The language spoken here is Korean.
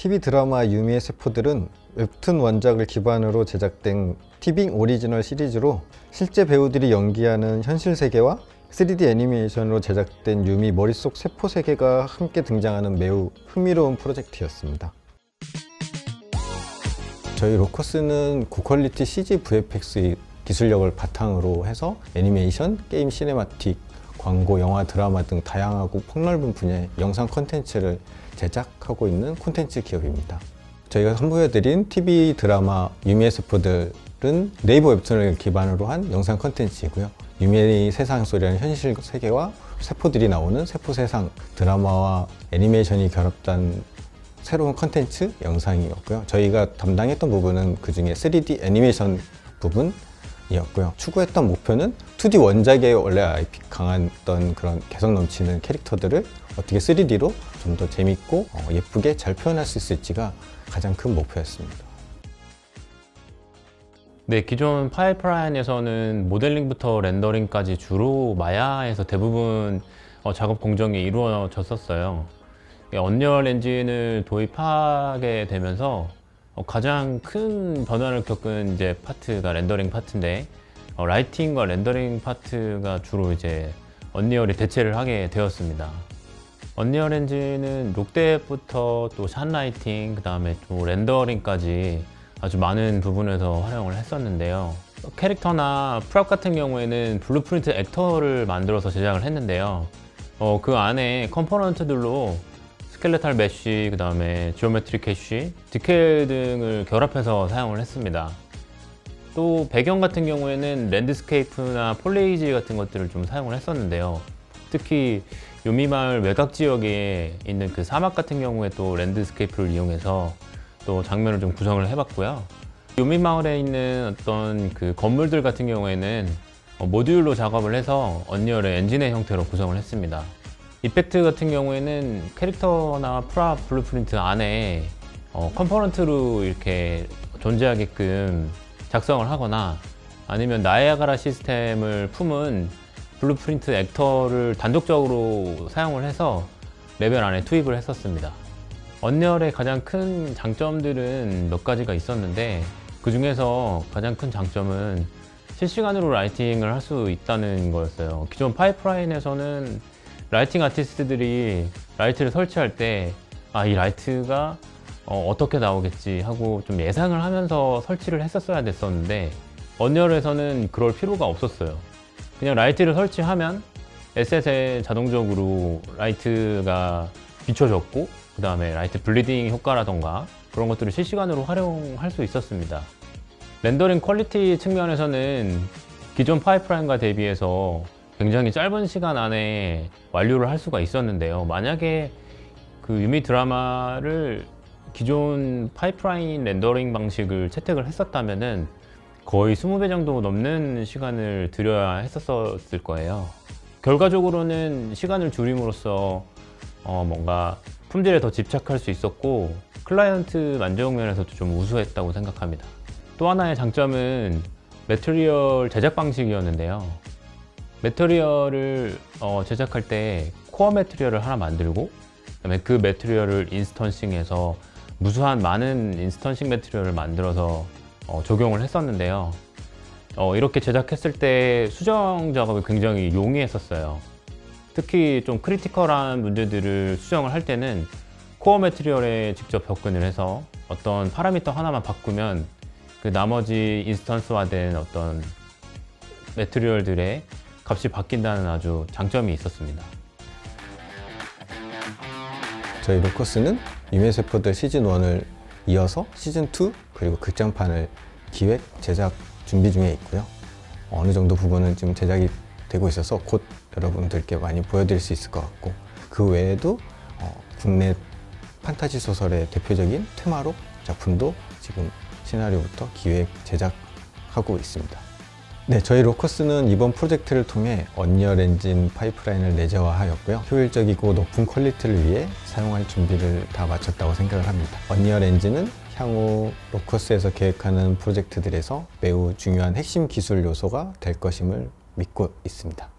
TV 드라마 유미의 세포들은 웹툰 원작을 기반으로 제작된 TV 오리지널 시리즈로 실제 배우들이 연기하는 현실 세계와 3D 애니메이션으로 제작된 유미 머릿속 세포 세계가 함께 등장하는 매우 흥미로운 프로젝트였습니다. 저희 로커스는 고퀄리티 CG VFX 기술력을 바탕으로 해서 애니메이션, 게임 시네마틱, 광고, 영화, 드라마 등 다양하고 폭넓은 분야의 영상 콘텐츠를 제작하고 있는 콘텐츠 기업입니다. 저희가 선보여드린 TV 드라마 유미의 세포들은 네이버 웹툰을 기반으로 한 영상 콘텐츠이고요. 유미의 세상 속이라는 현실 세계와 세포들이 나오는 세포 세상, 드라마와 애니메이션이 결합된 새로운 콘텐츠 영상이었고요. 저희가 담당했던 부분은 그 중에 3D 애니메이션 부분이었고요. 추구했던 목표는 2D 원작에 원래 IP 강했던 그런 개성 넘치는 캐릭터들을 어떻게 3D로 좀 더 재밌고 예쁘게 잘 표현할 수 있을지가 가장 큰 목표였습니다. 네, 기존 파이프라인에서는 모델링부터 렌더링까지 주로 마야에서 대부분 작업 공정이 이루어졌었어요. 언리얼 엔진을 도입하게 되면서 가장 큰 변화를 겪은 이제 파트가 렌더링 파트인데, 라이팅과 렌더링 파트가 주로 이제 언리얼이 대체를 하게 되었습니다. 언리얼 엔진은 록뎁부터 또 샷라이팅, 그 다음에 또 렌더링까지 아주 많은 부분에서 활용을 했었는데요. 캐릭터나 프롭 같은 경우에는 블루프린트 액터를 만들어서 제작을 했는데요. 그 안에 컴포넌트들로 스켈레탈 메쉬, 그 다음에 지오메트리 캐쉬, 디케일 등을 결합해서 사용을 했습니다. 또 배경 같은 경우에는 랜드스케이프나 폴레이지 같은 것들을 좀 사용을 했었는데요. 특히 요미마을 외곽 지역에 있는 그 사막 같은 경우에 또 랜드스케이프를 이용해서 또 장면을 좀 구성을 해봤고요. 요미마을에 있는 어떤 그 건물들 같은 경우에는 모듈로 작업을 해서 언리얼의 엔진의 형태로 구성을 했습니다. 이펙트 같은 경우에는 캐릭터나 프랍 블루프린트 안에 컴포넌트로 이렇게 존재하게끔 작성을 하거나 아니면 나이아가라 시스템을 품은 블루프린트 액터를 단독적으로 사용을 해서 레벨 안에 투입을 했었습니다. 언리얼의 가장 큰 장점들은 몇 가지가 있었는데, 그 중에서 가장 큰 장점은 실시간으로 라이팅을 할 수 있다는 거였어요. 기존 파이프라인에서는 라이팅 아티스트들이 라이트를 설치할 때 이 라이트가 어떻게 나오겠지 하고 좀 예상을 하면서 설치를 했었어야 됐었는데, 언리얼에서는 그럴 필요가 없었어요. 그냥 라이트를 설치하면 에셋에 자동적으로 라이트가 비춰졌고, 그 다음에 라이트 블리딩 효과라던가 그런 것들을 실시간으로 활용할 수 있었습니다. 렌더링 퀄리티 측면에서는 기존 파이프라인과 대비해서 굉장히 짧은 시간 안에 완료를 할 수가 있었는데요. 만약에 그 유미 드라마를 기존 파이프라인 렌더링 방식을 채택을 했었다면은 거의 20배 정도 넘는 시간을 들여야 했었을 거예요. 결과적으로는 시간을 줄임으로써 뭔가 품질에 더 집착할 수 있었고, 클라이언트 만족 면에서도 좀 우수했다고 생각합니다. 또 하나의 장점은 매트리얼 제작 방식이었는데요. 매트리얼을 제작할 때 코어 매트리얼을 하나 만들고, 그다음에 그 매트리얼을 인스턴싱해서 무수한 많은 인스턴싱 매트리얼을 만들어서 적용을 했었는데요. 이렇게 제작했을 때 수정 작업이 굉장히 용이했었어요. 특히 좀 크리티컬한 문제들을 수정을 할 때는 코어 매트리얼에 직접 접근을 해서 어떤 파라미터 하나만 바꾸면 그 나머지 인스턴스화된 어떤 매트리얼들의 값이 바뀐다는 아주 장점이 있었습니다. 저희 로커스는 유미의 세포들 시즌1을 이어서 시즌2 그리고 극장판을 기획, 제작 준비 중에 있고요. 어느 정도 부분은 지금 제작이 되고 있어서 곧 여러분들께 많이 보여드릴 수 있을 것 같고, 그 외에도 국내 판타지 소설의 대표적인 테마록 작품도 지금 시나리오부터 기획, 제작하고 있습니다. 네, 저희 로커스는 이번 프로젝트를 통해 언리얼 엔진 파이프라인을 내재화하였고요. 효율적이고 높은 퀄리티를 위해 사용할 준비를 다 마쳤다고 생각을 합니다. 언리얼 엔진은 향후 로커스에서 계획하는 프로젝트들에서 매우 중요한 핵심 기술 요소가 될 것임을 믿고 있습니다.